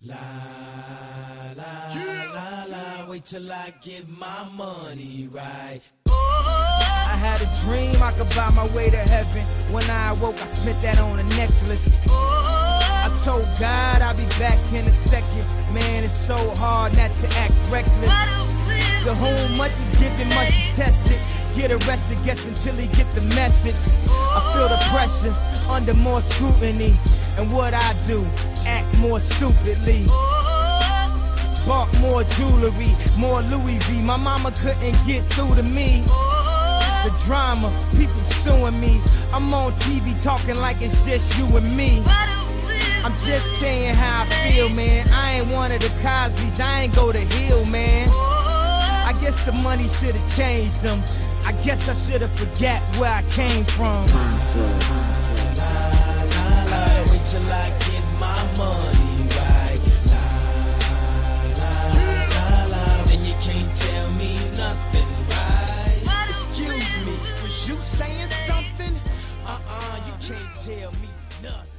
La la la la, wait till I get my money right. I had a dream I could buy my way to heaven. When I awoke, I spent that on a necklace. I told God I'll be back in a second. Man, it's so hard not to act reckless. To whom much is given, much is tested. Get arrested, guess until he get the message. I feel the pressure, under more scrutiny. And what I do, act more stupidly. Bought more jewelry, more Louis V. My mama couldn't get through to me. The drama, people suing me. I'm on TV talking like it's just you and me. I'm just saying how I feel, man. I ain't one of the Cosbys, I ain't go to Hill, man. I guess the money should've changed them. I guess I should've forgot where I came from. Wait till I get my money right. Then you can't tell me nothing, right? Excuse me, was you saying something? You can't tell me nothing.